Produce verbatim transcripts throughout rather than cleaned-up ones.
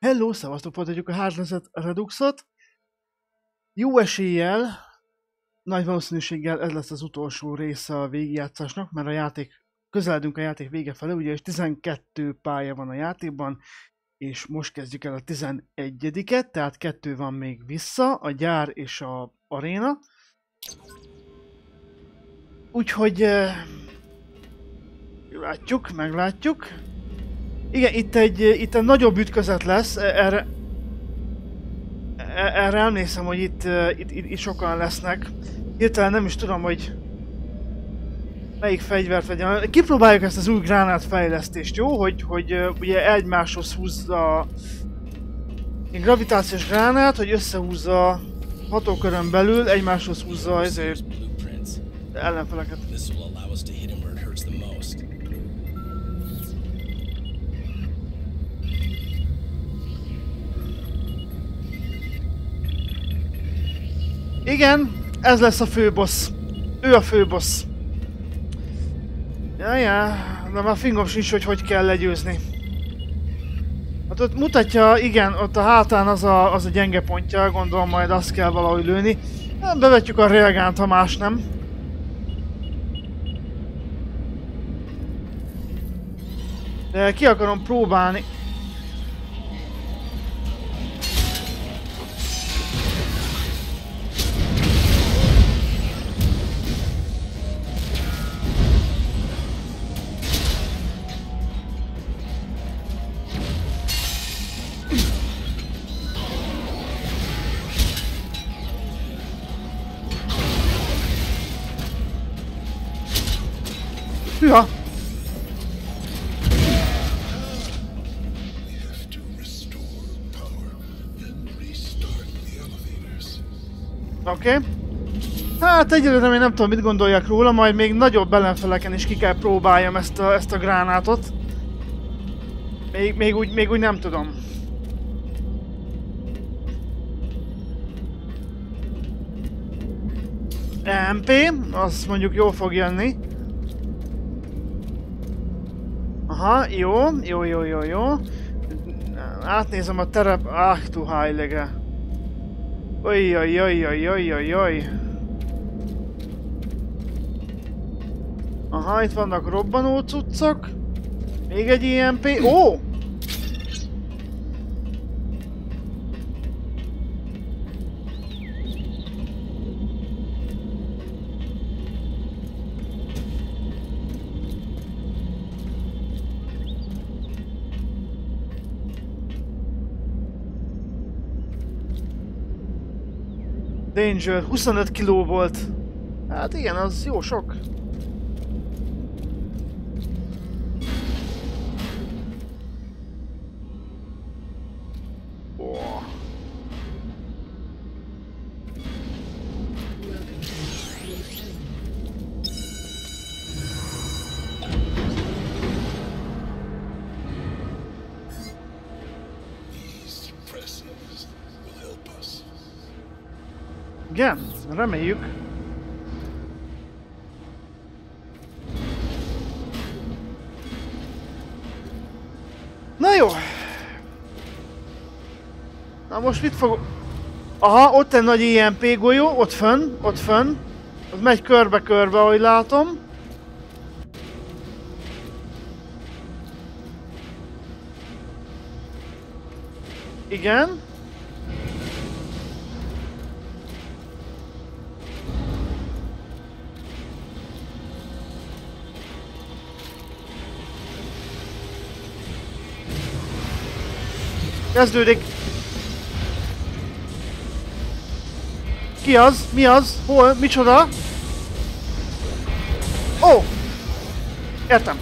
Hello, szevasztok, folytatjuk a Hardreset Reduxot. Jó eséllyel, nagy valószínűséggel ez lesz az utolsó része a végigjátszásnak, mert a játék, közeledünk a játék vége felé, ugye és tizenkettő pálya van a játékban, és most kezdjük el a tizenegyediket, tehát kettő van még vissza, a gyár és a aréna. Úgyhogy látjuk, meglátjuk. Igen, itt egy, itt egy nagyobb ütközet lesz, erre, erre emlékszem, hogy itt, itt, itt, itt sokan lesznek. Hirtelen nem is tudom, hogy melyik fegyvert vegyem. Kipróbáljuk ezt az új gránátfejlesztést, jó? Hogy, hogy ugye egymáshoz húzza a gravitációs gránát, hogy összehúzza a hatókörön belül, egymáshoz húzza ezért ellenfeleket. Igen, ez lesz a főbossz. Ő a főbossz. Jajjá, de már fingom sincs, hogy hogy kell legyőzni. Hát ott mutatja, igen, ott a hátán az a, az a gyenge pontja, gondolom majd azt kell valahogy lőni. Bevetjük a reagánt, ha más nem. De ki akarom próbálni. Hűha! Oké. Okay. Hát egyelőre még nem tudom, mit gondoljak róla, majd még nagyobb ellenfeleken is ki kell próbáljam ezt a, ezt a gránátot. Még, még, úgy, még úgy nem tudom. em pé, az mondjuk jól fog jönni. Aha, jó, jó, jó, jó, jó. Átnézem a terep... Ah, du heilige. Ojjajjajjajjajjajjaj. Aha, itt vannak robbanó cuccok. Még egy i em pé. Ó! Danger, huszonöt kiló volt. Hát igen, az jó sok. Oh. Igen, reméljük. Na jó. Na most mit fogok... Aha, ott egy nagy i em pé golyó, ott fönn, ott fönn. Az megy körbe-körbe, ahogy látom. Igen. Kezdődik. Ki az? Mi az? Hol? Micsoda? Ó! Oh! Értem.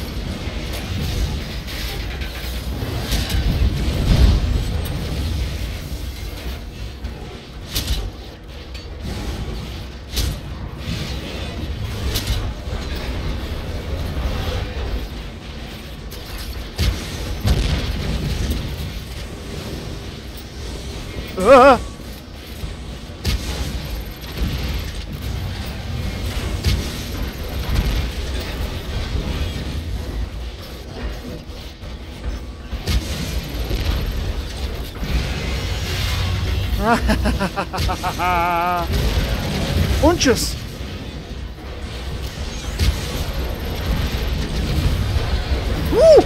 Uh. Pontius! Uh!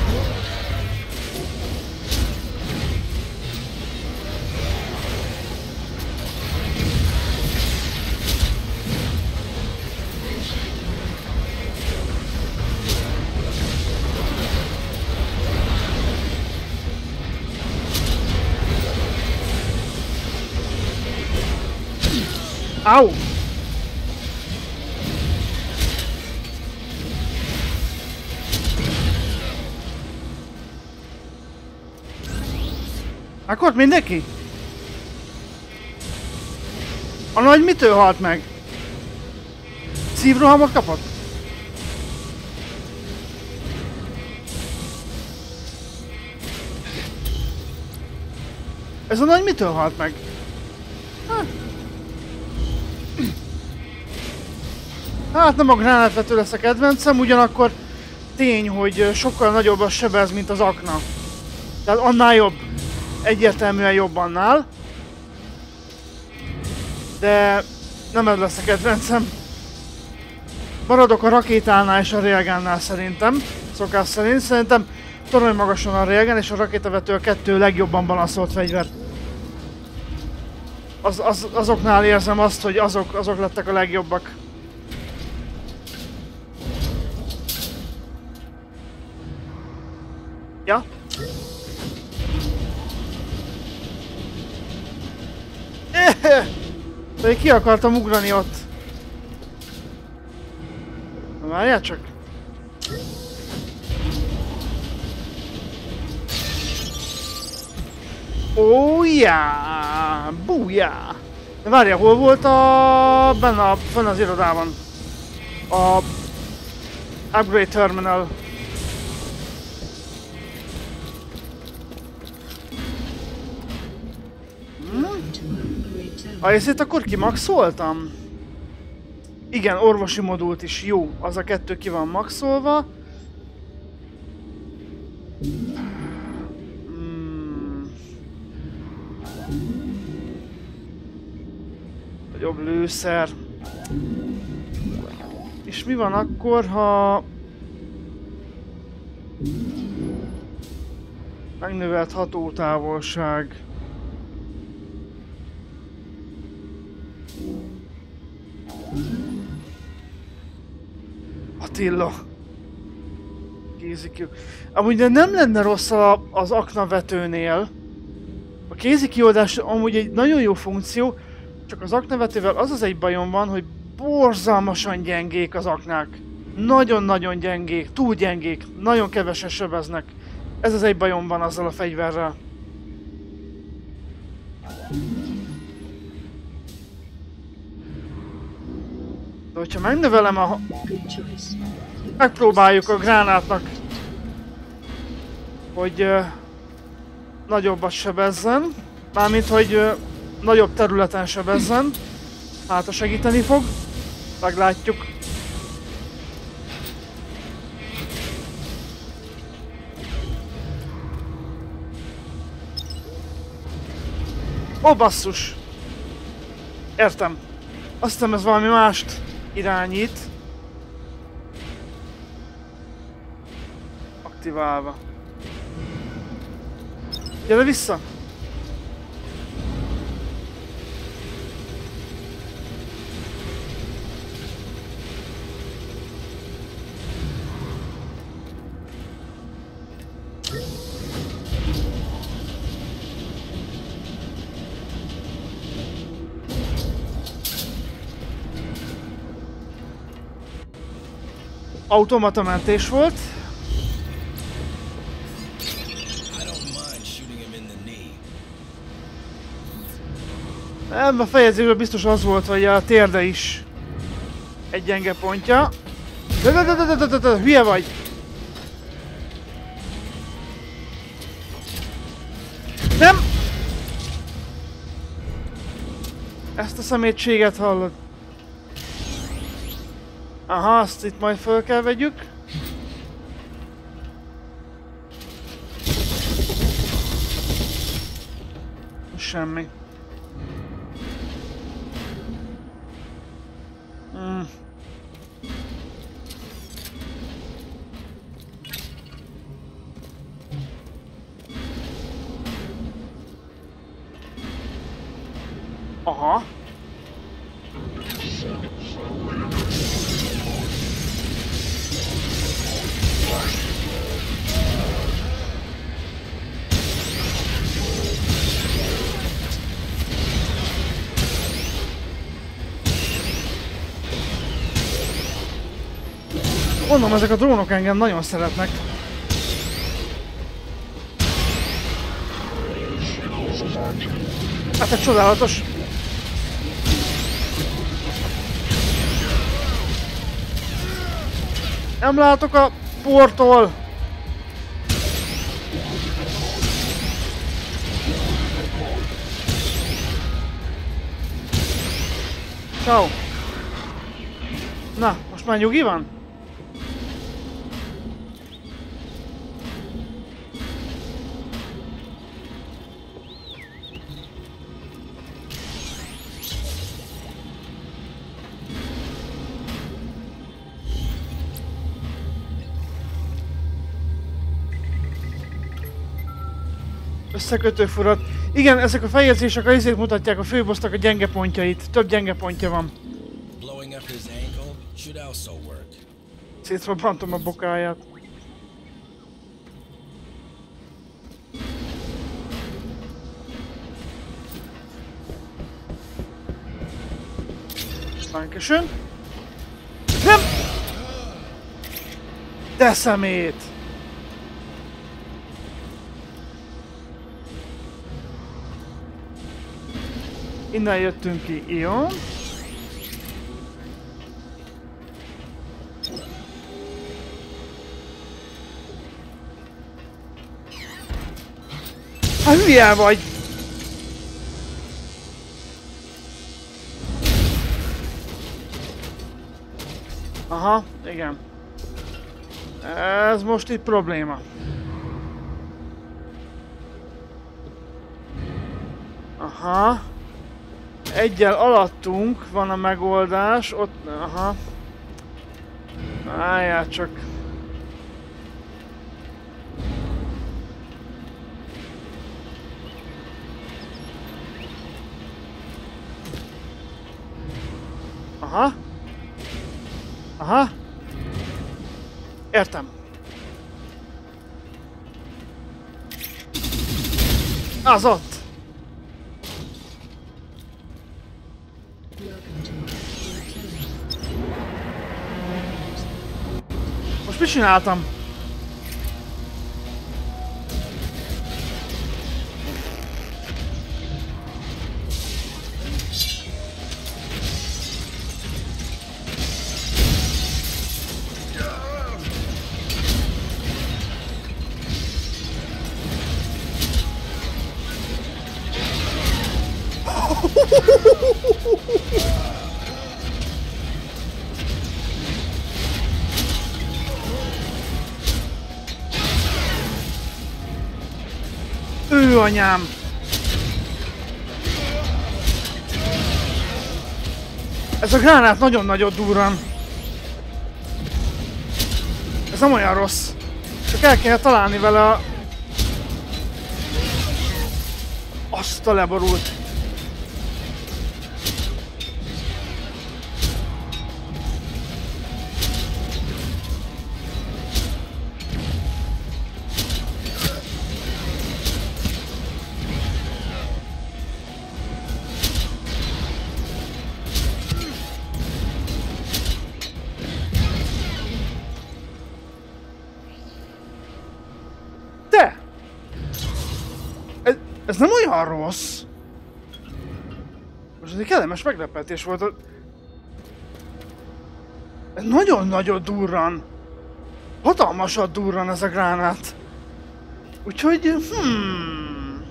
Au! Akkor mindenki? A nagy mitől halt meg? Szívrohamot kapott? Ez a nagy mitől halt meg? Hát, hát nem a gránátvető lesz a kedvencem, ugyanakkor tény, hogy sokkal nagyobb a sebez, mint az akna. Tehát annál jobb. Egyértelműen jobb annál. De nem ez lesz a kedvencem. Maradok a rakétánál és a railgunnál szerintem. Szokás szerint. Szerintem torony magasan a railgun és a rakétavető a kettő legjobban balanszolt fegyver. Az, az, azoknál érzem azt, hogy azok, azok lettek a legjobbak. Ja? Pedig ki akartam ugrani ott. Na, várjál csak. Oh yeah! Booyah! De várjál, hol volt a... benne a... fenn az irodában? A... Upgrade Terminal. A részét akkor kimaxoltam? Igen, orvosi modult is jó. Az a kettő ki van maxolva. Hmm. Jobb lőszer. És mi van akkor, ha... megnövelt hatótávolság. Attila. Kézikió. Amúgy de nem lenne rossz a, az aknavetőnél. A kézikioldás amúgy egy nagyon jó funkció, csak az aknavetővel az az egy bajom van, hogy borzalmasan gyengék az aknák. Nagyon-nagyon gyengék, túl gyengék, nagyon kevesen sebeznek. Ez az egy bajom van azzal a fegyverrel. De hogyha megnövelem a... megpróbáljuk a gránátnak, hogy uh, nagyobbat sebezzen. Mármint, hogy uh, nagyobb területen sebezzen. Hát, ha segíteni fog. Meglátjuk. Ó, basszus! Értem. Azt hiszem, ez valami mást irányít. Aktiválva. Gyere vissza! Automata mentés volt. Ebben a fejezésben biztos az volt, hogy a térde is egy gyenge pontja. De de de de de de de hülye vagy! Nem! Ezt a szemétséget hallod. Aha, azt itt majd fel kell vegyük. Semmi. Aha. Mondom, ezek a drónok engem nagyon szeretnek. Hát egy csodálatos. Nem látok a portól. Ciao. Na, most már nyugi van? Összekötő furat. Igen, ezek a feljegyzések a izét mutatják, a főbosznak a gyenge pontjait. Több gyenge pontja van. Szétrobbantom a bokáját. Dankeschön. Nem! De szemét! Innen jöttünk ki, jó? Hát hülye vagy! Aha, igen. Ez most itt probléma. Aha. Egyel alattunk van a megoldás, ott, aha. Álljál csak. Aha. Aha. Értem. Az ott. Most mit csináltam? Ő anyám! Ez a gránát nagyon nagyot durran. Ez nem olyan rossz. Csak el kell találni vele a... Azt a leborult. Ez nem olyan rossz. Most ez egy kellemes meglepetés volt. Ez nagyon-nagyon durran. Hatalmasat durran ez a gránát. Úgyhogy... Hmm...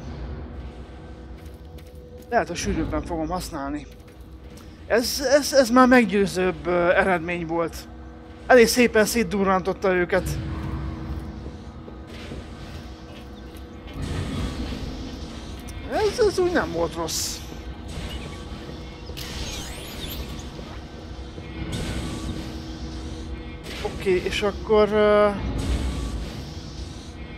Lehet, hogy sűrűbben fogom használni. Ez, ez, ez már meggyőzőbb uh, eredmény volt. Elég szépen szétdurrantotta őket. Ez, ez úgy nem volt rossz. Oké, okay, és akkor... Uh...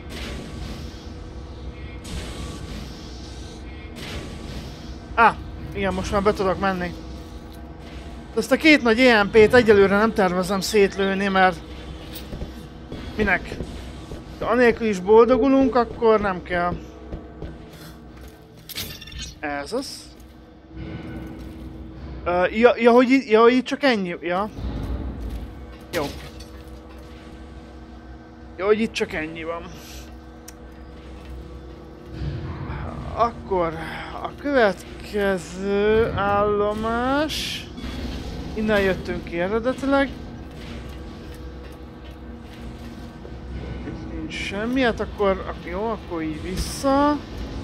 Ah, Igen, most már be tudok menni. Ezt a két nagy é em pét egyelőre nem tervezem szétlőni, mert... Minek? Ha anélkül is boldogulunk, akkor nem kell. Ez az. Uh, ja, ja, hogy, ja, hogy itt csak ennyi? Ja. Jó. Jó, hogy itt csak ennyi van. Akkor a következő állomás... Innen jöttünk ki eredetileg. Itt nincs semmi, hát akkor... Jó, akkor így vissza.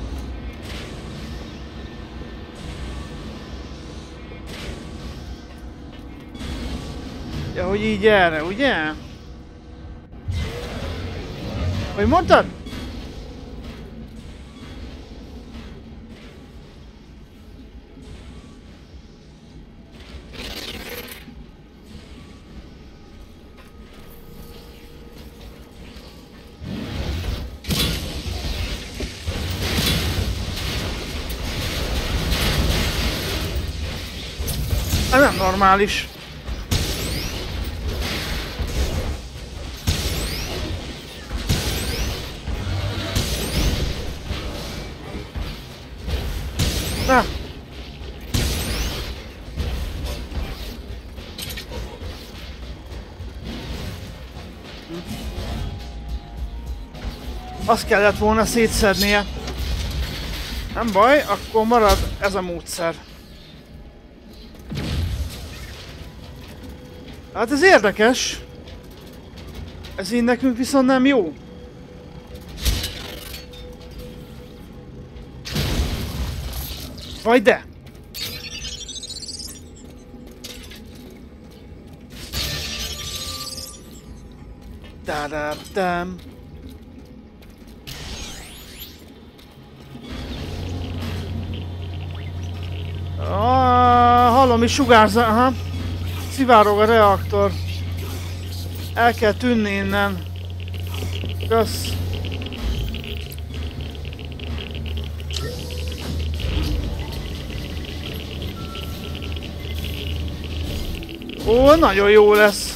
Ja, hogy így erre, ugye? Hogy mondtad? Ez nem normális. Na. Azt kellett volna szétszednie. Nem baj, akkor marad ez a módszer. Hát ez érdekes. Ez így nekünk viszont nem jó. Vagy de! Da-da-dam. Ah, hallom, is sugárzza, aha. Szivárog a reaktor. El kell tűnni innen. Kösz. Ó, nagyon jó lesz.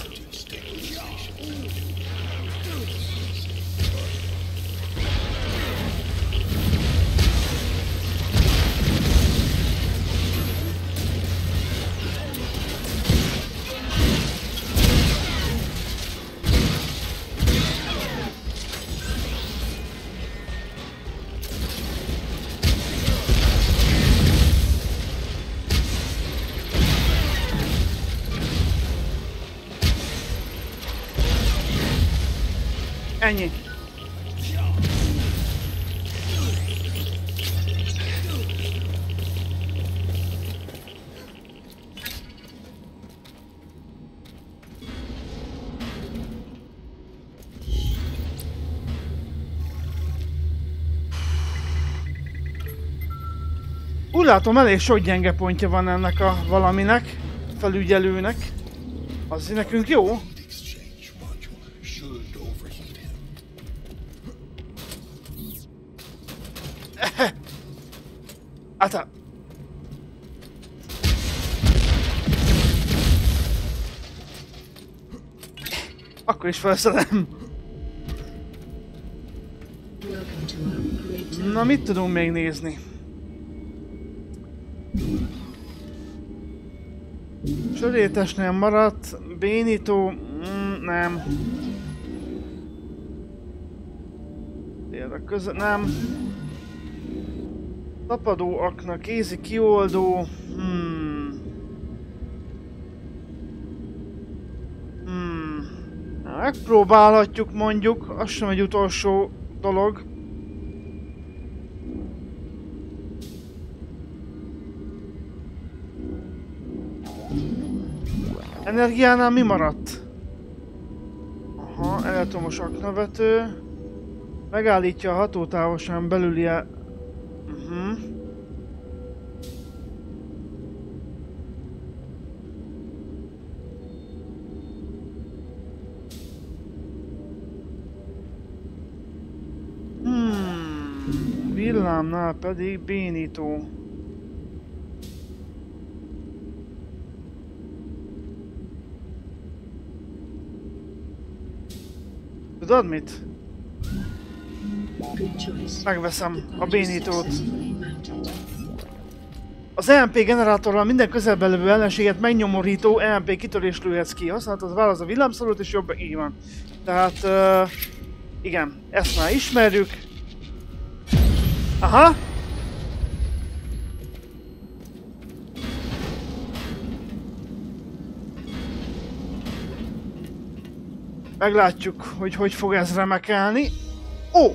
Ennyi. Úgy látom, elég sok gyenge pontja van ennek a valaminek, felügyelőnek. Az nekünk jó. Hát, akkor is felszedem. Na, mit tudunk még nézni? Sörétesnél maradt, bénító, mm, nem. Tényleg között, nem. Tapadó akna, kézi kioldó, hmm. Hmm. Megpróbálhatjuk mondjuk, az sem egy utolsó dolog. Energiánál mi maradt? Aha, elektromos aknavető. Megállítja a hatótávolságon belüli el... Uh-huh. Hmm. Villámnál pedig bénító. Tudod mit? Megveszem a bénítót. Az E M P generátorral minden közelben levő ellenséget megnyomorító E M P kitörést lőhetsz ki. Használhatod az válasz a villámszorút és jobb, így van. Tehát, uh, igen, ezt már ismerjük. Aha! Meglátjuk, hogy hogy fog ez remekelni. Ó!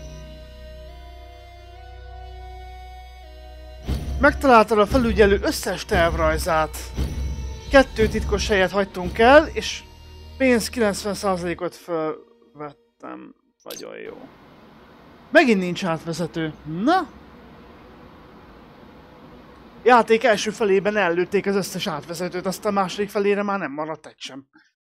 Megtaláltad a felügyelő összes tervrajzát. Kettő titkos helyet hagytunk el, és pénz kilencven százalékot felvettem. Nagyon jó. Megint nincs átvezető. Na? Játék első felében ellőtték az összes átvezetőt, aztán a második felére már nem maradt egy sem.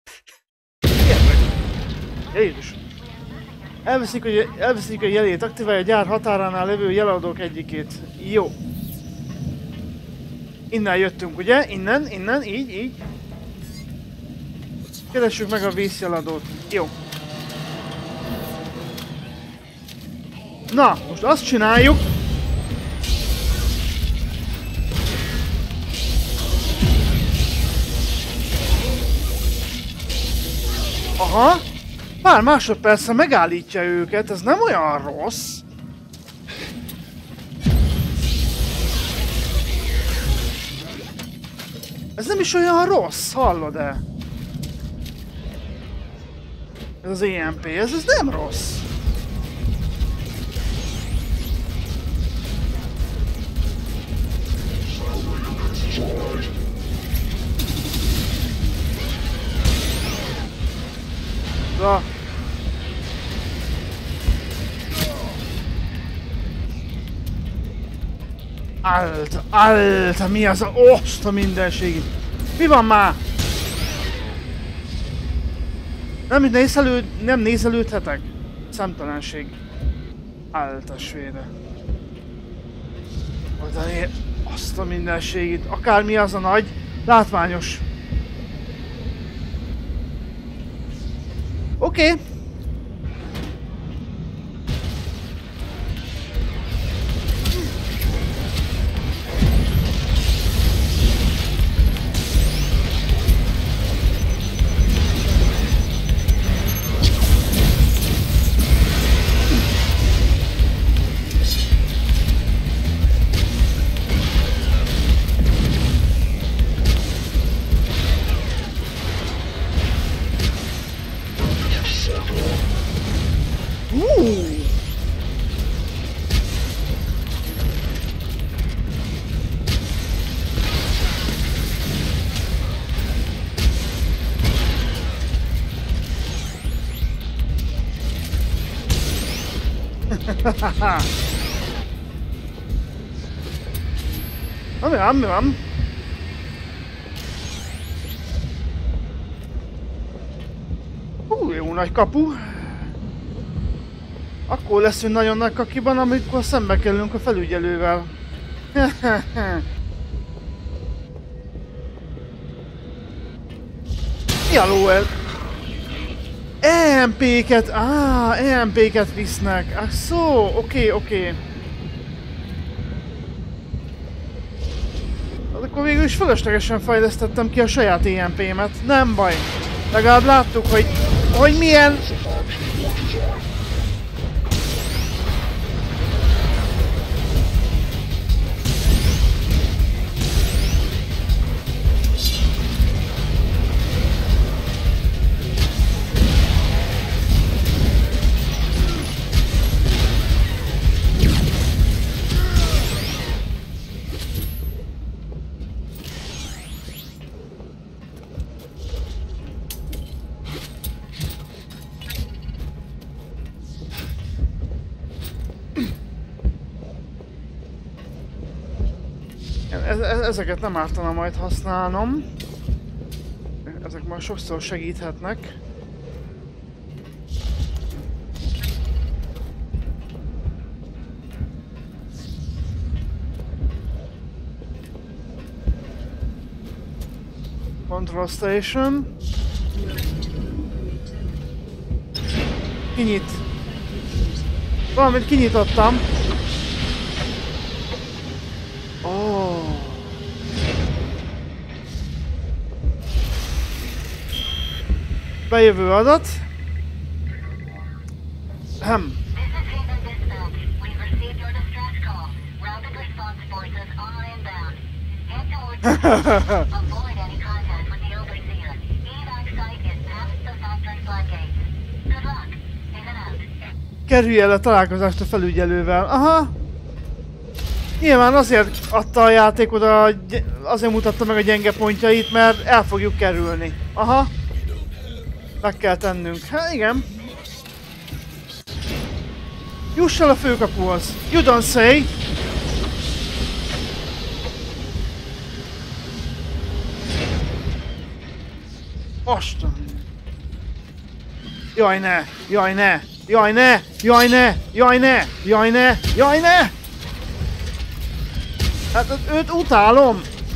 Jézus! Elveszik, hogy elveszik a jelét, aktiválja a gyár határánál levő jeladók egyikét. Jó. Innen jöttünk, ugye? Innen, innen, így, így. Keressük meg a vízjeladót. Jó. Na, most azt csináljuk. Aha. Pár másodpercre megállítja őket, ez nem olyan rossz. Ez nem is olyan rossz, hallod-e? Ez az E M P, ez, ez nem rossz. Na. Alta, alta, mi az a... Ost a mindenségét! Mi van már? Nem nézelőd, nem nézelődhetek? Szemtelenség. Alta svéde. Oda ér... Azt a mindenségét. Akármi az a nagy, látványos. Oké. Okay. Ami van, mi van? Hú, jó nagy kapu. Akkor leszünk nagyon nagy kakiban, amikor szembe kerülünk a felügyelővel. Jaló el! E M P-ket, áh, E M P-ket visznek. Ah, szó, oké, oké. Akkor végül is fölöslegesen fejlesztettem ki a saját E M P-met. Nem baj. Legalább láttuk, hogy, hogy milyen... Ezeket nem ártana majd használnom. Ezek már sokszor segíthetnek. Control Station. Kinyit. Valamit kinyitottam. Ó. Oh. Bejövő adat. Hm. Kerülj el a találkozást a felügyelővel. Aha. Nyilván azért adta a játékot, azért mutatta meg a gyenge pontjait, mert el fogjuk kerülni. Aha. Meg kell tennünk. Hát igen. Juss el a főkapuhoz. You don't say. Ostan. Jaj ne! Jaj ne! Jaj ne! Jaj ne! Jaj ne! Jaj ne! Jaj ne! Hát őt utálom!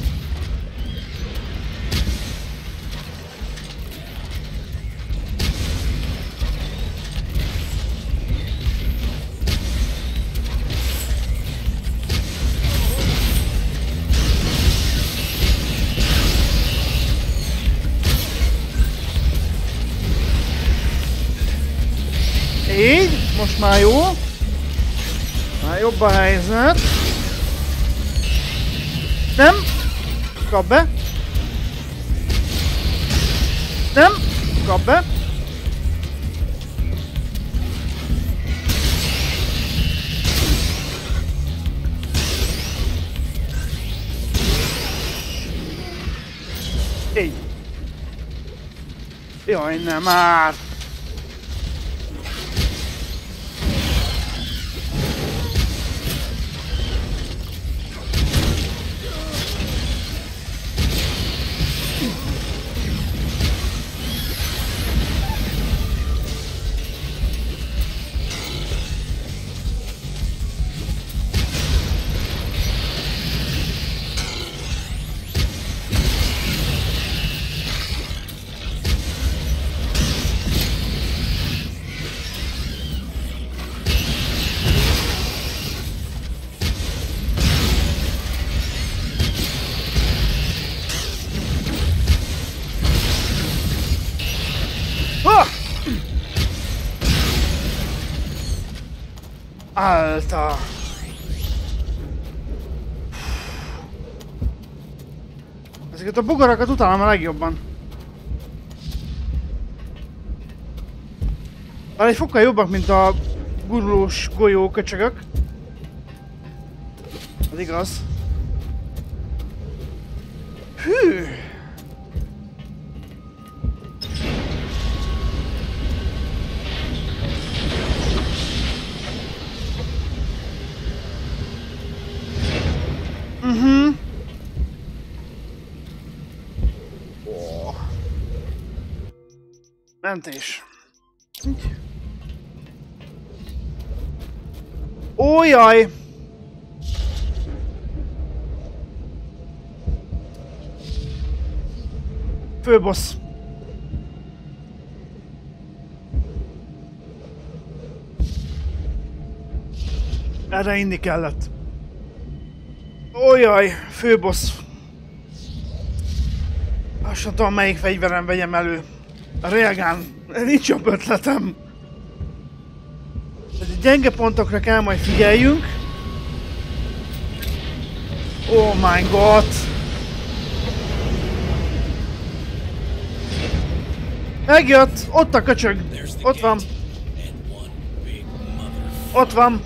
Így, most már jó. Már jobb a helyzet. Nem. Kap be. Nem. Kap be. Így. Jaj, nem már. Alta! Ezeket a bugarakat utálom a legjobban. Már egy fokkal jobbak, mint a gurulós golyó köcsögök. Az igaz. Hű! Mhm. Oh. Mentés. Ó, jaj! Főbossz. Erre inni kellett. Ójaj, főbossz. Azt sem tudom, melyik fegyverem vegyem elő. A Railgun. Nincs jobb ötletem. A gyenge pontokra kell majd figyeljünk. Oh my god. Megjött! Ott a köcsög! Ott van! Ott van!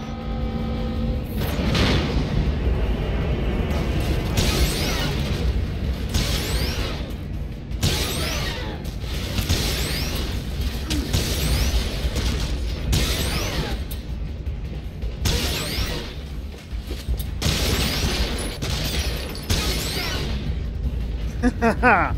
Haha!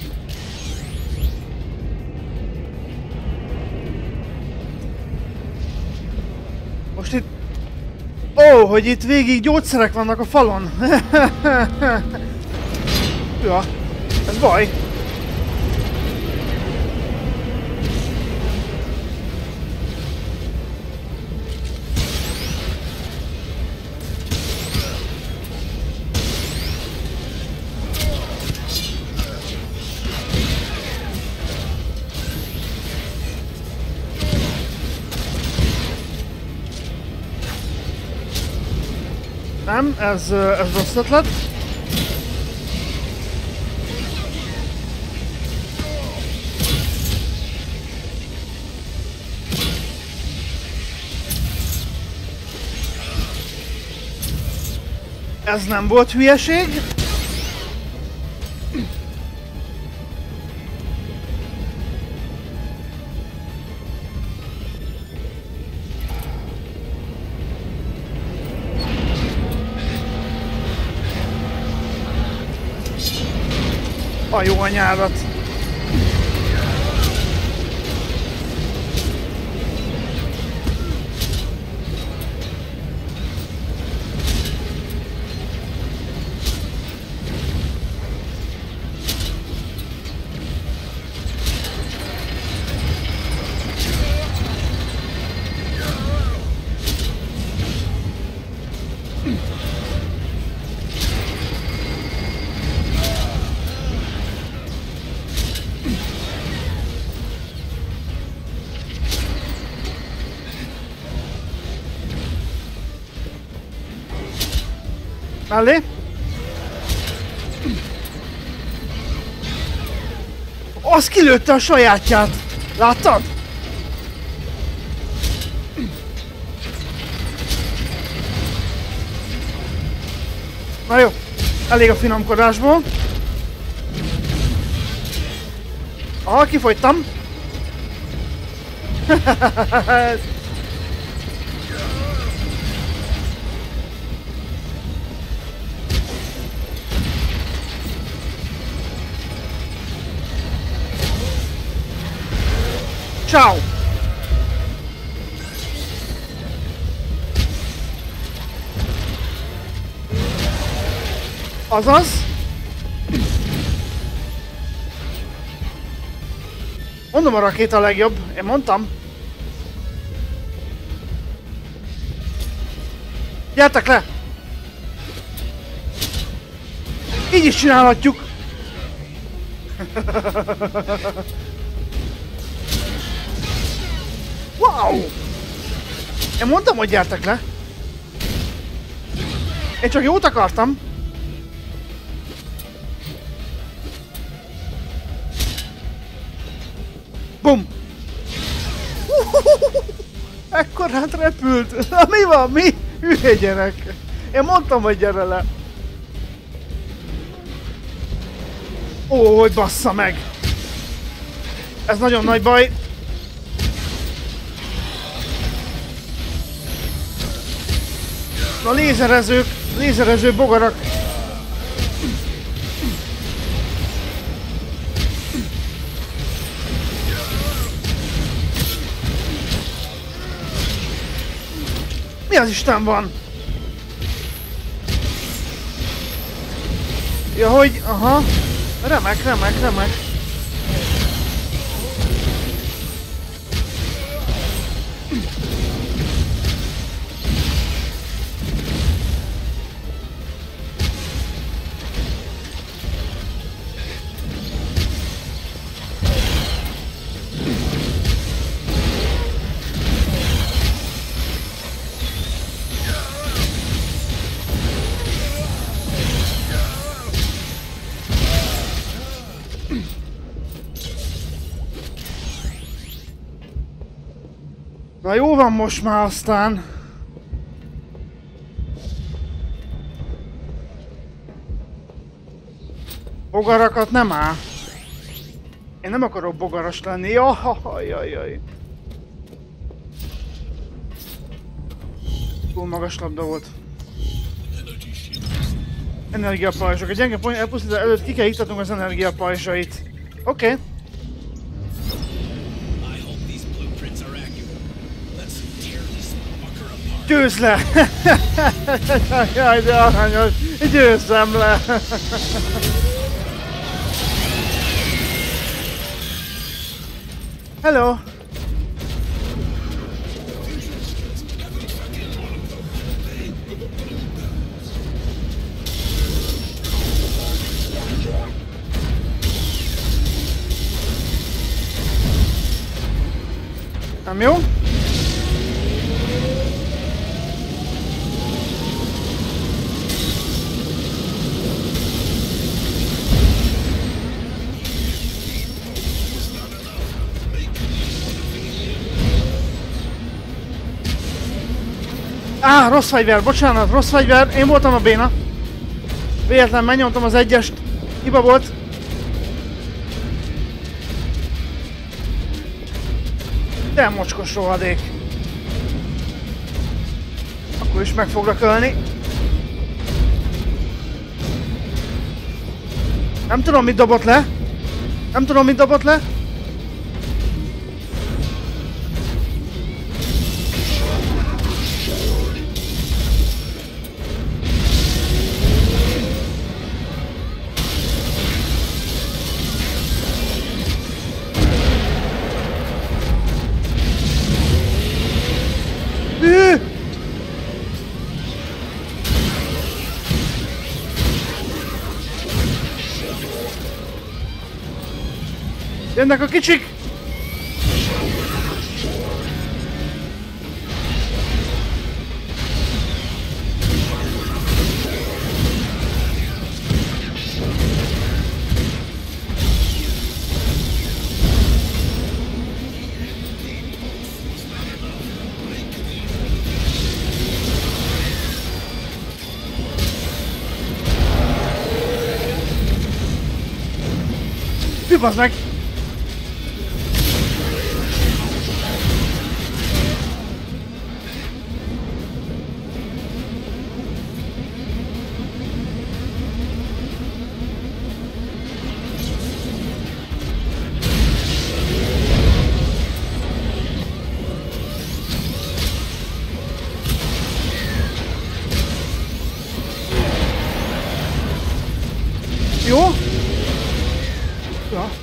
Most itt... Ó, hogy itt végig gyógyszerek vannak a falon! Ja, ez baj! Nem, ez, ez rossz ötlet. Ez nem volt hülyeség. A jó anyádat. Mellé. Az kilőtte a sajátját! Láttad? Na jó, elég a finomkodásból. Aha, kifogytam. Ciao! Azaz? Mondom, a rakéta a legjobb, én mondtam. Gyertek le! Így is csinálhatjuk! Wow! Én mondtam, hogy gyertek le! Én csak jót akartam! Bum! Ekkorát repült! Na mi van? Mi? Hülye gyerek! Én mondtam, hogy gyere le! Ó, hogy bassza meg! Ez nagyon nagy baj! Na lézerezők, lézerező bogarak! Mi az Isten van? Ja, hogy... aha. Remek, remek, remek. Na jó van most már aztán. Bogarakat nem áll. Én nem akarok bogaras lenni. Jajjajjaj. Túl magas labda volt. Energiapajzsok. A gyenge pont elpusztítás előtt ki kell iktatnunk az energiapajzsait. Oké. Okay. Győzz le! Jaj, de aranyos! Győzzem le! Hello! Nem jó? Á, rossz fegyver, bocsánat, rossz fegyver, én voltam a béna. Véletlen megnyomtam az egyest, hiba volt. De mocskos rohadék. Akkor is meg foglak ölni. Nem tudom, mit dobott le. Nem tudom, mit dobott le. Jönnek a kicsik! Hű, bazd meg! Jó? Ja.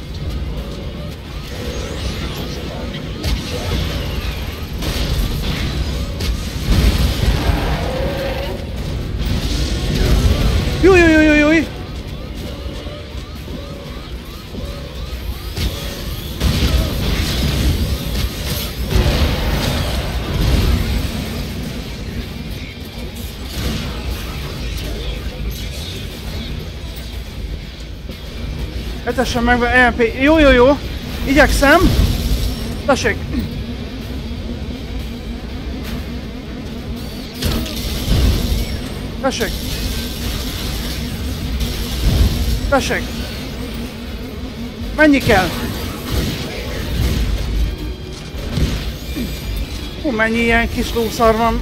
Jó, jó, jó, jó, jó. Etessen meg be E M P. Jó, jó, jó. Igyekszem. Tessék. Tessék. Tessék. Mennyi kell? Hú, mennyi ilyen kis lószar van.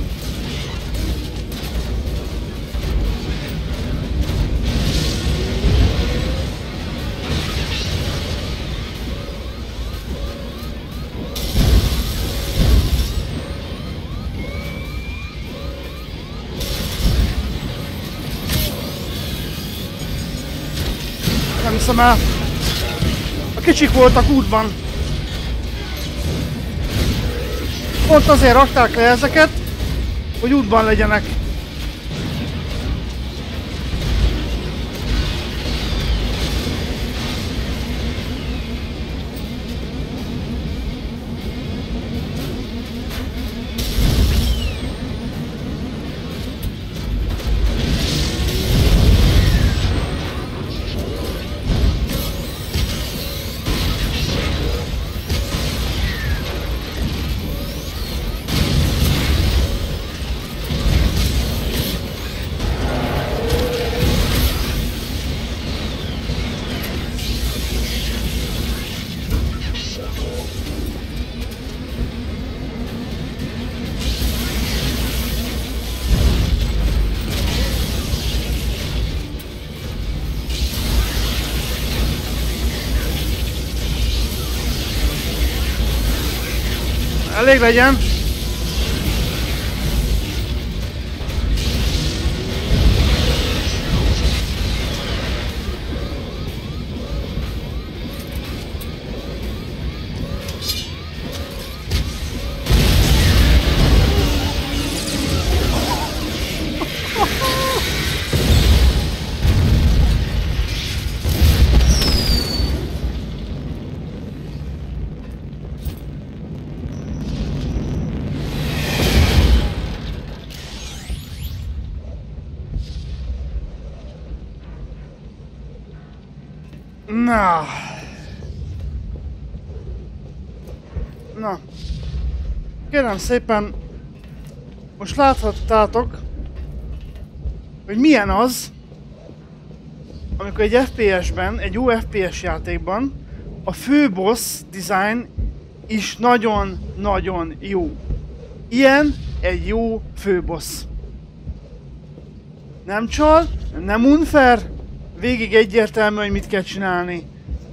Nem hiszem el. A kicsik voltak útban. Pont azért rakták le ezeket, hogy útban legyenek. Elég legyen. Na. Na. Kérem szépen. Most láthattátok, hogy milyen az, amikor egy ef pé es-ben, egy jó ef pé es játékban a főboss design is nagyon-nagyon jó. Ilyen egy jó főboss. Nem csal, nem unfair, végig egyértelmű, hogy mit kell csinálni.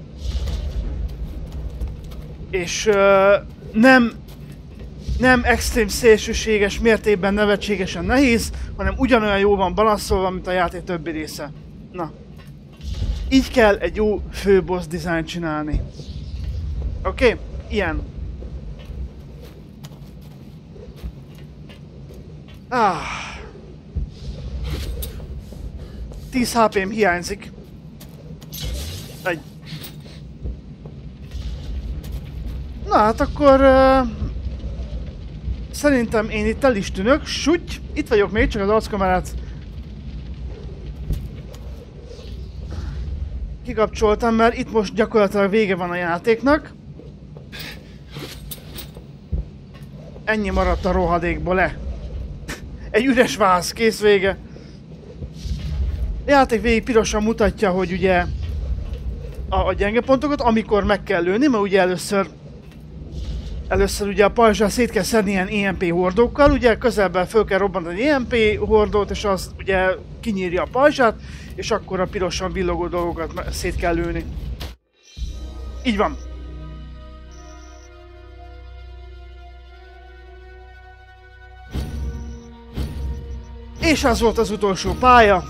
És uh, nem, nem extrém szélsőséges mértékben nevetségesen nehéz, hanem ugyanolyan jó van balanszolva, mint a játék többi része. Na. Így kell egy jó főboss design csinálni. Oké? Okay? Ilyen. Ah. tíz há pém hiányzik. Egy. Na hát akkor... Uh, szerintem én itt el is tűnök. Süty! Itt vagyok még, csak az arckamerát kikapcsoltam, mert itt most gyakorlatilag vége van a játéknak. Ennyi maradt a rohadékból le. Egy üres váz, kész, vége. A játék végig pirosan mutatja, hogy ugye a, a gyenge pontokat, amikor meg kell lőni, mert ugye először először ugye a pajzsal szét kell szedni ilyen é em pé hordókkal, ugye közelben föl kell robbantani é em pé hordót, és az ugye kinyírja a pajzsát, és akkor a pirosan villogó dolgokat szét kell lőni. Így van. És az volt az utolsó pálya.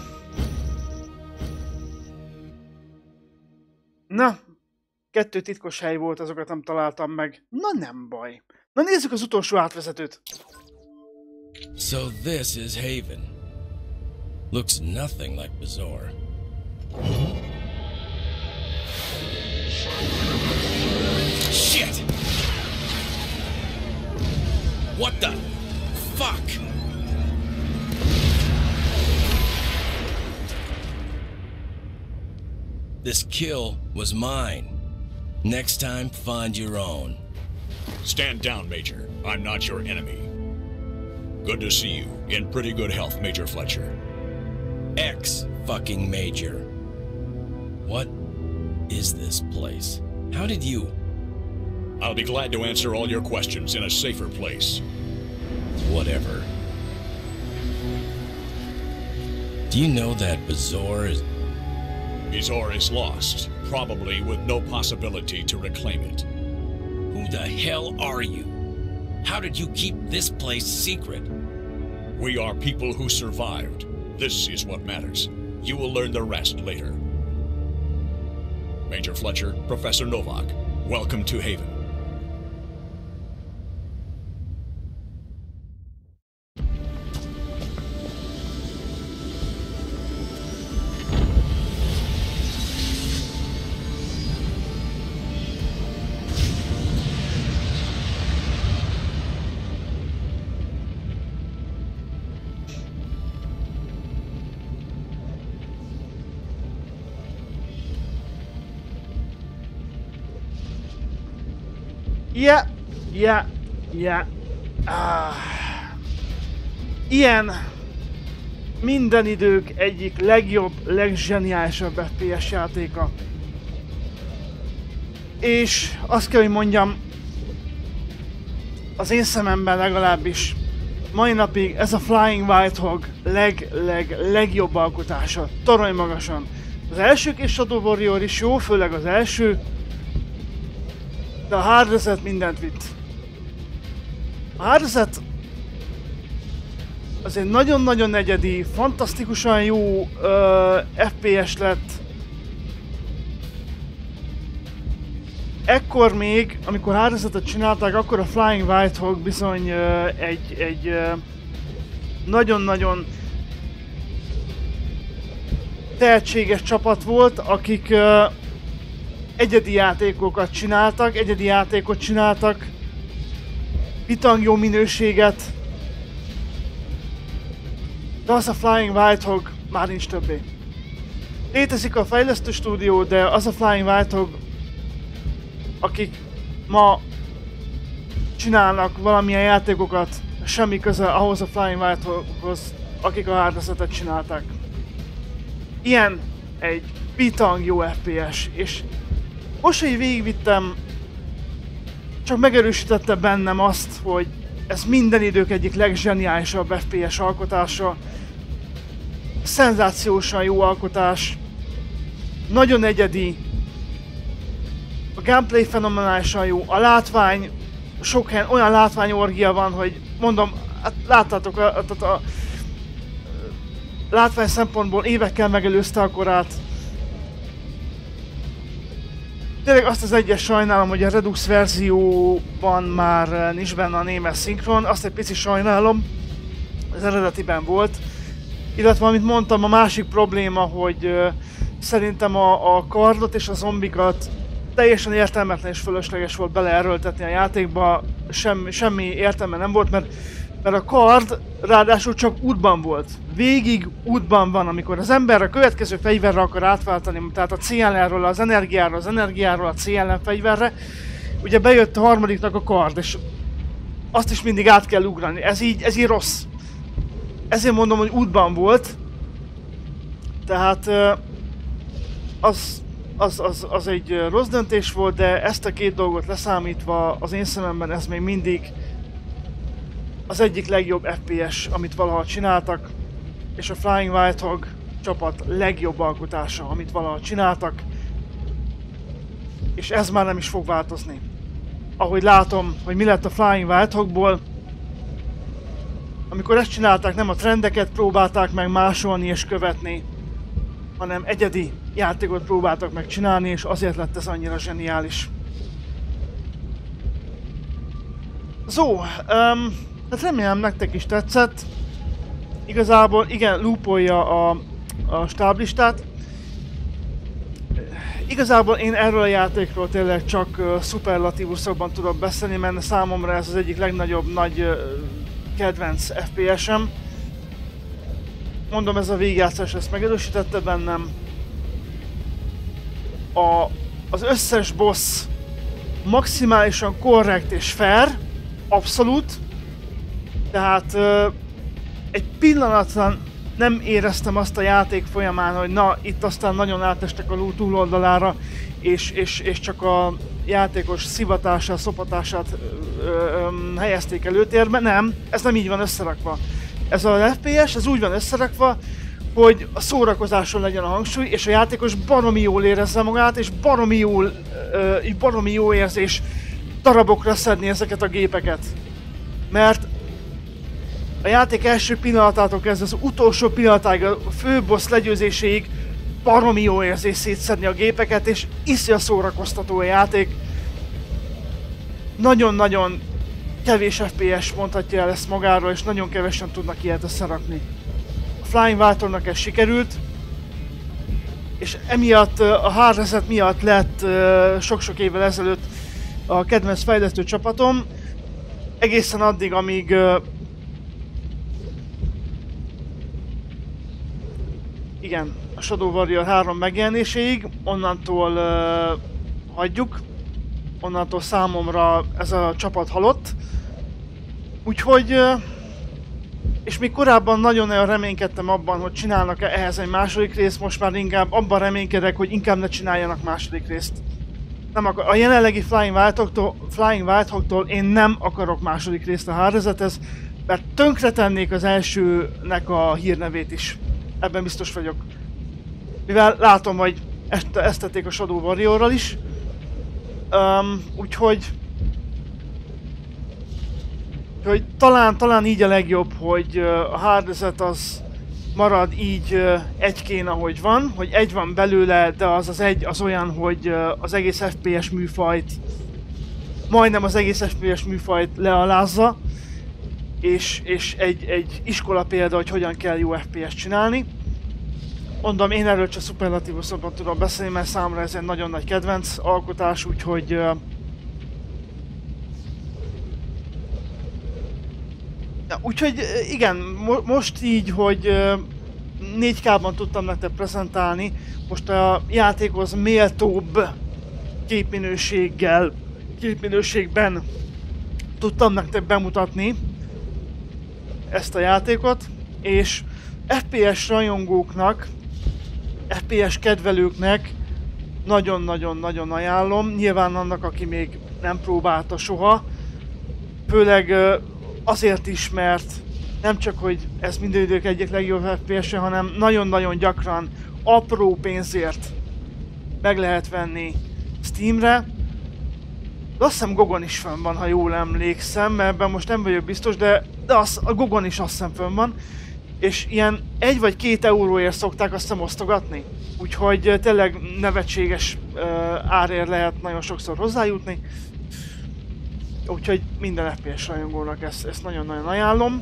Na, kettő titkos hely volt, azokat nem találtam meg. Na nem baj. Na nézzük az utolsó átvezetőt. So this is Haven. Looks nothing like Bazaar. Shit! What the fuck? This kill was mine. Next time, find your own. Stand down, Major. I'm not your enemy. Good to see you. In pretty good health, Major Fletcher. Ex-fucking Major. What is this place? How did you... I'll be glad to answer all your questions in a safer place. Whatever. Do you know that Bazaar is... Bazaar is lost, probably with no possibility to reclaim it. Who the hell are you? How did you keep this place secret? We are people who survived. This is what matters. You will learn the rest later. Major Fletcher, Professor Novak, welcome to Haven. Ja, ja, ja. Ah. Ilyen minden idők egyik legjobb, legzseniálisabb ef pé es játéka. És azt kell, hogy mondjam, az én szememben legalábbis mai napig ez a Flying White Hog leg, leg, legjobb alkotása, torony magasan. Az első és Shadow Warrior is jó, főleg az első, de a Hard Reset mindent vitt. A Hard Reset az egy nagyon-nagyon egyedi, fantasztikusan jó uh, ef pé es lett. Ekkor még, amikor Hard Resetet csinálták, akkor a Flying White Hog bizony uh, egy, egy uh, nagyon-nagyon tehetséges csapat volt, akik uh, egyedi játékokat csináltak, egyedi játékot csináltak, bitang jó minőséget, de az a Flying White Hog már nincs többé. Létezik a fejlesztő stúdió, de az a Flying White Hog, akik ma csinálnak valamilyen játékokat, semmi köze ahhoz a Flying White-hoz, akik a hárdezetet csinálták. Ilyen egy bitang jó ef pé es, és most, hogy végigvittem, csak megerősítette bennem azt, hogy ez minden idők egyik legzseniálisabb ef pé es alkotása. Szenzációsan jó alkotás, nagyon egyedi, a gameplay fenomenálisan jó, a látvány, sok helyen olyan látványorgia van, hogy mondom, hát láttátok, a, a, a, a látvány szempontból évekkel megelőzte a korát. Tényleg azt az egyes sajnálom, hogy a Redux verzióban már nincs benne a német szinkron, azt egy pici sajnálom, az eredetiben volt. Illetve, amit mondtam, a másik probléma, hogy uh, szerintem a, a kardot és a zombikat teljesen értelmetlen és fölösleges volt beleerőltetni a játékba, semmi, semmi értelme nem volt, mert, mert a kard ráadásul csak útban volt. Végig útban van, amikor az ember a következő fegyverre akar átváltani, tehát a cé el en-ről az energiáról, az energiáról a cé el en fegyverre, ugye bejött a harmadiknak a kard, és azt is mindig át kell ugrani, ez így, ez így rossz. Ezért mondom, hogy útban volt, tehát az, az, az, az egy rossz döntés volt, de ezt a két dolgot leszámítva az én szememben ez még mindig az egyik legjobb ef pé es, amit valaha csináltak, és a Flying White-Hog csapat legjobb alkotása, amit valaha csináltak, és ez már nem is fog változni. Ahogy látom, hogy mi lett a Flying White-Hogból, amikor ezt csinálták, nem a trendeket próbálták meg másolni és követni, hanem egyedi játékot próbáltak meg csinálni, és azért lett ez annyira zseniális. Zó, um, hát remélem nektek is tetszett. Igazából igen, loopolja a, a stáblistát. Igazából én erről a játékról tényleg csak uh, szuperlatívuszokban tudok beszélni, mert számomra ez az egyik legnagyobb nagy uh, kedvenc ef pé es-em. Mondom, ez a végigjátszás ezt megerősítette bennem. A, az összes boss maximálisan korrekt és fair, abszolút. Tehát uh, egy pillanatban nem éreztem azt a játék folyamán, hogy na, itt aztán nagyon átestek a ló túloldalára, és, és, és csak a játékos szivatását, szopatását ö, ö, ö, helyezték előtérbe. Nem, ez nem így van összerakva. Ez az ef pé es, ez úgy van összerakva, hogy a szórakozáson legyen a hangsúly, és a játékos baromi jól érezze magát, és baromi jól, ö, baromi jó érzés darabokra szedni ezeket a gépeket. Mert a játék első pillanatától kezdve az utolsó pillanatáig, a főbossz legyőzéséig baromi jó érzés szétszedni a gépeket, és iszonyat szórakoztató a játék. Nagyon-nagyon kevés ef pé es mondhatja el ezt magáról, és nagyon kevesen tudnak ilyet összerakni. A Flying White-nak ez sikerült, és emiatt, a hard reset miatt lett sok-sok évvel ezelőtt a kedvenc fejlesztő csapatom, egészen addig, amíg igen, a Shadow Warrior három megjelenéséig, onnantól uh, hagyjuk, onnantól számomra ez a csapat halott. Úgyhogy, uh, és még korábban nagyon-nagyon reménykedtem abban, hogy csinálnak -e ehhez egy második részt, most már inkább abban reménykedek, hogy inkább ne csináljanak második részt. Nem akar, a jelenlegi Flying White-Hogtól, Flying White-Hogtól én nem akarok második részt a hard resethez, mert tönkretennék az elsőnek a hírnevét is. Ebben biztos vagyok. Mivel látom, hogy ezt, ezt tették a Shadow Warriorral is. Um, úgyhogy... Úgyhogy talán, talán így a legjobb, hogy uh, a hard reset az marad így uh, egykén, ahogy van. Hogy egy van belőle, de az az egy az olyan, hogy uh, az egész ef pé es műfajt, majdnem az egész ef pé es műfajt lealázza. És, és egy, egy iskola példa, hogy hogyan kell jó ef pé es csinálni. Mondom, én erről csak szuperlatívuszokban tudom beszélni, mert számomra ez egy nagyon nagy kedvenc alkotás, úgyhogy... Uh, ja, úgyhogy igen, mo most így, hogy uh, négy ká-ban tudtam nektek prezentálni, most a játékhoz méltóbb képminőséggel, képminőségben tudtam nektek bemutatni ezt a játékot, és ef pé es rajongóknak, ef pé es kedvelőknek nagyon-nagyon-nagyon ajánlom, nyilván annak, aki még nem próbálta soha, főleg azért is, mert nem csak, hogy ez minden idők egyik legjobb ef pé es-e, hanem nagyon-nagyon gyakran apró pénzért meg lehet venni Steamre. De azt hiszem Gogon is fönn van, ha jól emlékszem, mert ebben most nem vagyok biztos, de, de az, a Gogon is azt hiszem fönn van. És ilyen egy vagy két euróért szokták azt hiszem osztogatni. Úgyhogy tényleg nevetséges uh, árért lehet nagyon sokszor hozzájutni. Úgyhogy minden ef pé es rajongónak ezt, ezt nagyon-nagyon ajánlom.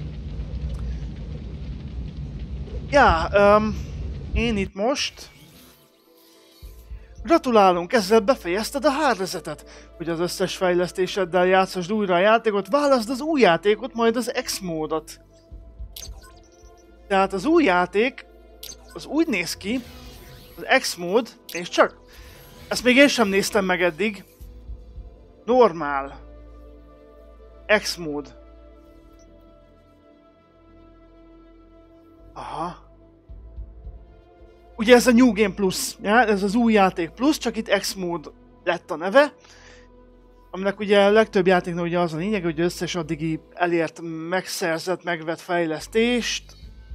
Ja, um, én itt most... Gratulálunk, ezzel befejezted a hálózatot. Hogy az összes fejlesztéseddel játszasd újra a játékot, válaszd az új játékot, majd az X-módot. Tehát az új játék, az úgy néz ki, az X-mód, és csak, ezt még én sem néztem meg eddig. Normál. X-mód. Aha. Ugye ez a New Game Plus, ja? Ez az új játék plusz, csak itt X-mód lett a neve. Aminek ugye a legtöbb játéknak ugye az a lényeg, hogy összes addigi elért, megszerzett, megvett fejlesztést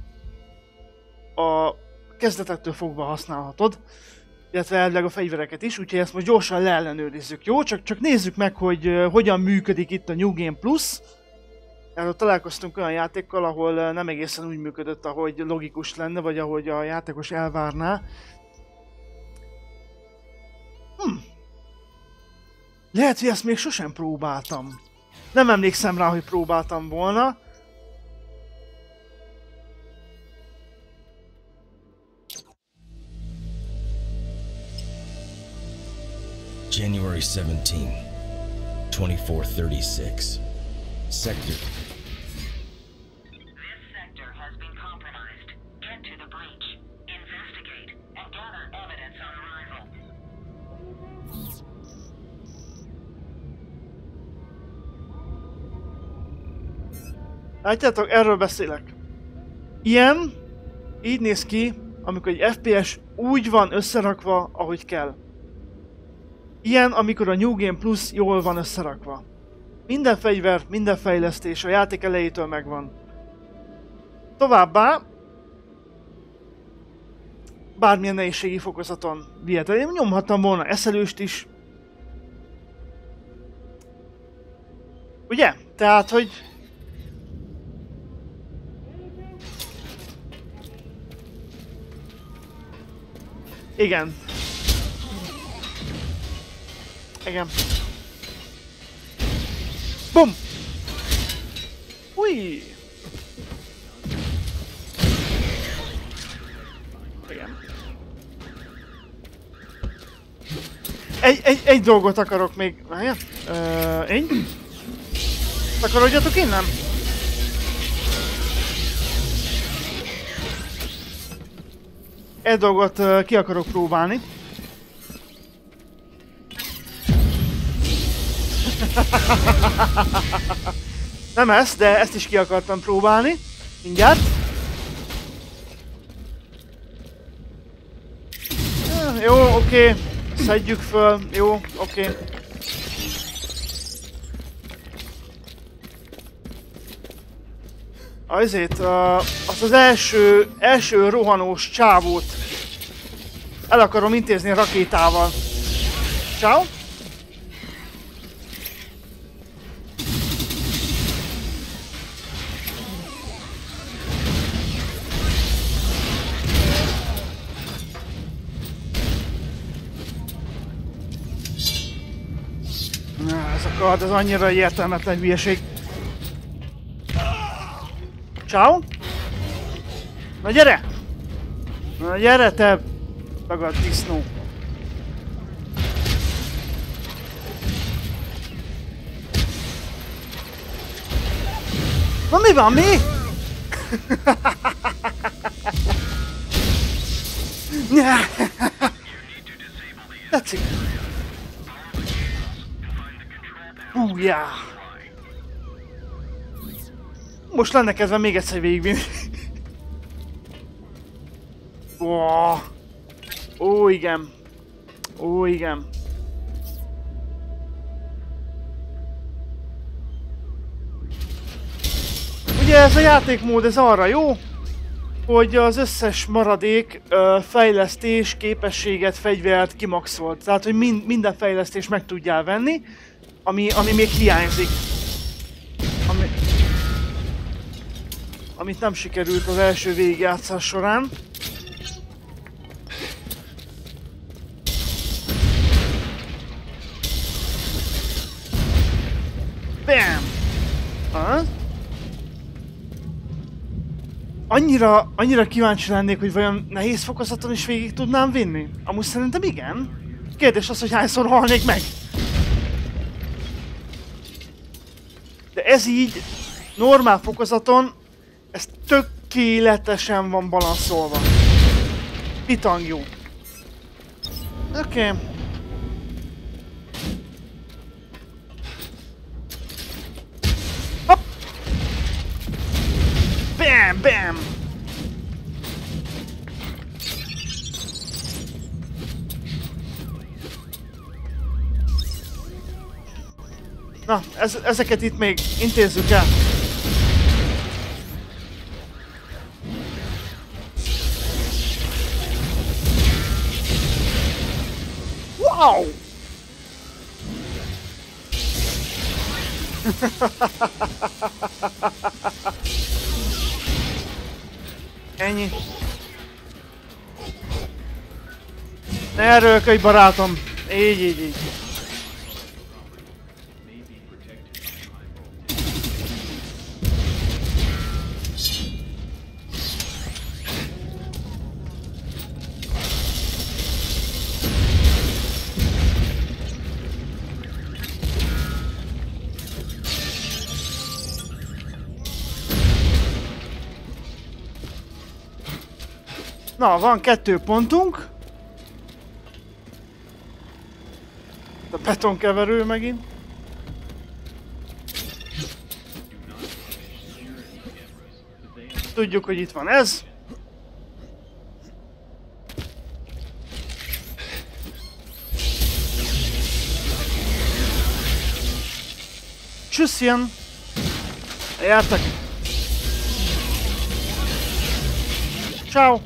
a kezdetektől fogva használhatod. Illetve elvileg a fegyvereket is, úgyhogy ezt most gyorsan leellenőrizzük, jó? Csak, csak nézzük meg, hogy uh, hogyan működik itt a New Game Plus. Erről találkoztunk olyan játékkal, ahol nem egészen úgy működött, ahogy logikus lenne, vagy ahogy a játékos elvárná. Hm. Lehet, hogy ezt még sosem próbáltam. Nem emlékszem rá, hogy próbáltam volna. January seventeenth, twenty-four thirty-six. Sector. This sector has been compromised. Get to the breach. Investigate and gather evidence on arrival. Látjátok, erről beszélek. Ilyen, így néz ki, amikor egy ef pé es úgy van összerakva, ahogy kell. Ilyen, amikor a New Game Plus jól van összerakva. Minden fegyver, minden fejlesztés a játék elejétől megvan. Továbbá, bármilyen nehézségi fokozaton vihet. Én nyomhattam volna eszelőst is. Ugye? Tehát, hogy... Igen. Igen. Bum! Ui! Igen. Egy, egy, egy dolgot akarok még... Várjál? Uh, én? Takarodjatok innen? Egy dolgot uh, ki akarok próbálni. Nem ezt, de ezt is ki akartam próbálni. Mindjárt. Jó, oké. Okay. Szedjük föl. Jó, oké. Okay. Azért, uh, azt az első, első rohanós csávót el akarom intézni rakétával. Ciao. Ez a kard, ez annyira értelmetlen hülyeség. Ciao. Na gyere! Na gyere te! Tagad disznó. Na mi van, mi? Tetszik. Hú, já. most lenne kedve még egyszer végigvinni. Ó, ó, igen. Ó, igen. Ugye ez a játékmód, ez arra jó, hogy az összes maradék ö, fejlesztés, képességet, fegyvert kimaxolt. Tehát, hogy mind, minden fejlesztés meg tudjál venni, ami, ami még hiányzik. Ami, amit nem sikerült az első végigjátszás során. Bam! Ha? Annyira, annyira kíváncsi lennék, hogy vajon nehéz fokozaton is végig tudnám vinni? Amúgy szerintem igen. Kérdés az, hogy hányszor halnék meg. De ez így, normál fokozaton, ez tökéletesen van balanszolva. Pitang jó. Oké. Okay. Hopp! Bam, bam! Na, ez, ezeket itt még intézzük el. Wow! Ennyi. Ne erőlködj, barátom! Így, így, így. Na, van kettő pontunk. A betonkeverő megint. Tudjuk, hogy itt van ez. Tschüsschen! Jártak! Ciao!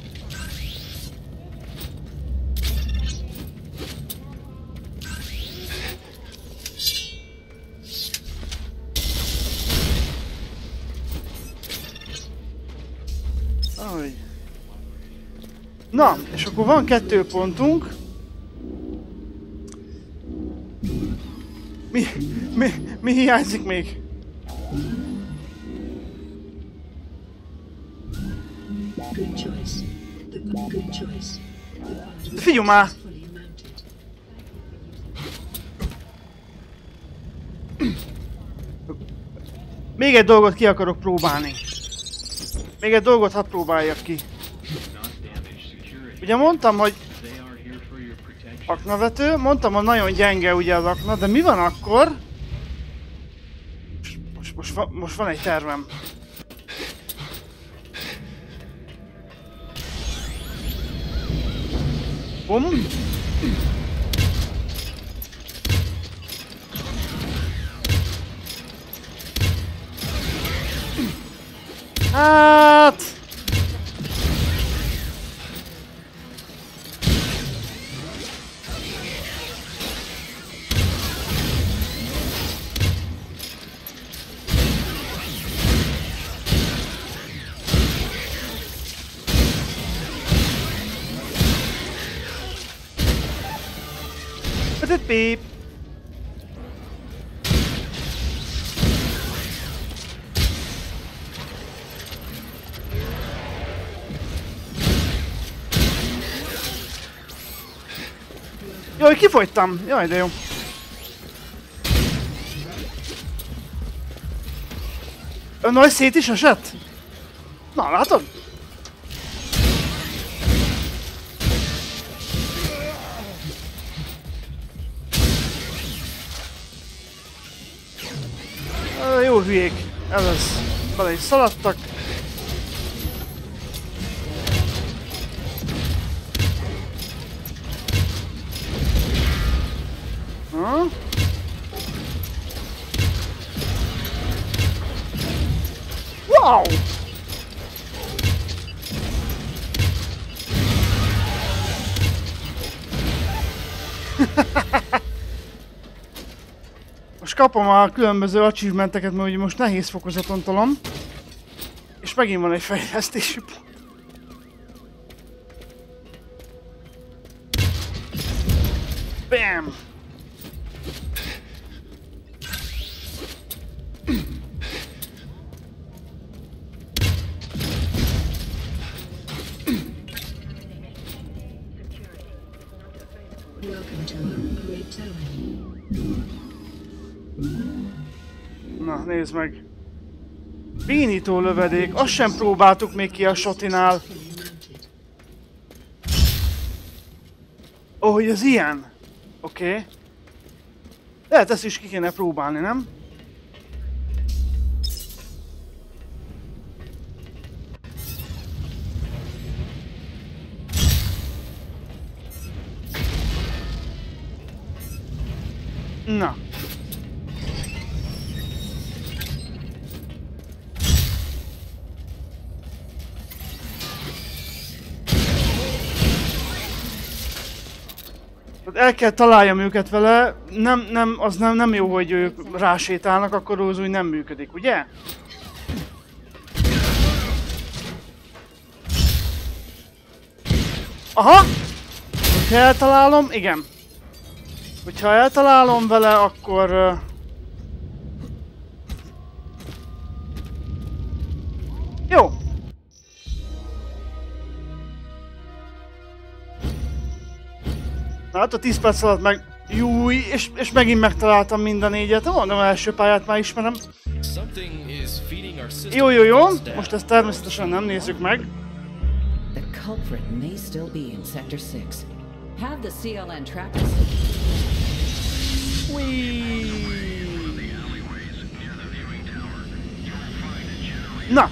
Ahogy. Na, és akkor van kettő pontunk. Mi, mi, mi hiányzik még? Good choice. The good choice. Figyelj már! Fully mounted. Még egy dolgot ki akarok próbálni. Még egy dolgot hadd próbáljak ki. Ugye mondtam, hogy aknavető, mondtam, hogy nagyon gyenge ugye az akna, de mi van akkor? Most, most, va, most van egy tervem. Bum. Hát... Beep. Jaj, kifogytam! Jaj, de jó. A nagy szét is esett? Na, látod? Jó hülyék. Ez az. bele is szaladtak. Ha? Wow! Most kapom a különböző achievementeket, mert ugye most nehéz fokozaton tolom. És megint van egy fejlesztési pont. Bam! Welcome to Upgrade Tower. Na, nézd meg. Bénító lövedék, azt sem próbáltuk még ki a Shotinál. Ó, oh, hogy ez ilyen? Oké. Okay. Lehet ezt is ki kéne próbálni, nem? Na. El kell találjam őket vele, nem, nem, az nem, nem jó, hogy ők rásétálnak, akkor az úgy nem működik, ugye? Aha! Hogyha eltalálom, igen. Hogyha eltalálom vele, akkor... Uh... Jó! Na hát a tíz perc alatt meg... Júj, és, és megint megtaláltam mind a négyet. Mondom, az első pályát már ismerem. Jó, jó, jó. Most ezt természetesen nem nézzük meg. The culprit may still be in Sector six. Have the C L N track us. Na!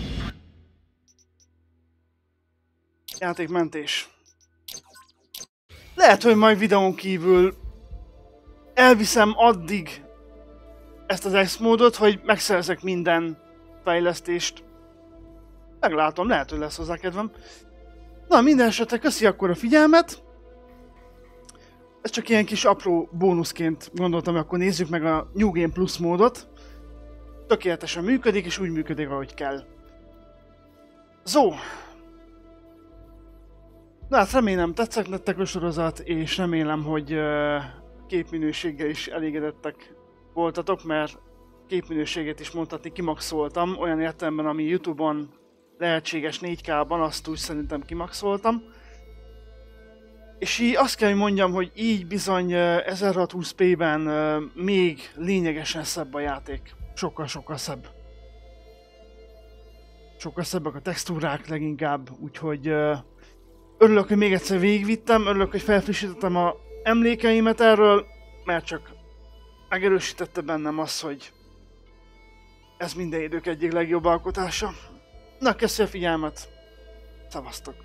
Játékmentés. Lehet, hogy majd videón kívül elviszem addig ezt az X-módot, hogy megszerzek minden fejlesztést. Meglátom, lehet, hogy lesz hozzá kedvem. Na, minden esetre köszi akkor a figyelmet. Ez csak ilyen kis apró bónuszként gondoltam, hogy akkor nézzük meg a New Game Plus módot. Tökéletesen működik, és úgy működik, ahogy kell. Zó! Na hát remélem tetszett nektek a sorozat, és remélem, hogy uh, képminőséggel is elégedettek voltatok, mert képminőséget is mondhatni kimaxoltam, olyan értelemben, ami YouTube-on lehetséges négy ká-ban, azt úgy szerintem kimaxoltam. És így azt kell, hogy mondjam, hogy így bizony uh, ezerhatszázhúsz pé-ben uh, még lényegesen szebb a játék. Sokkal-sokkal szebb. Sokkal szebbek a textúrák leginkább, úgyhogy... Uh, Örülök, hogy még egyszer végigvittem, örülök, hogy felfrissítettem a emlékeimet erről, mert csak megerősítette bennem az, hogy ez minden idők egyik legjobb alkotása. Na, köszi a figyelmet! Szevasztok!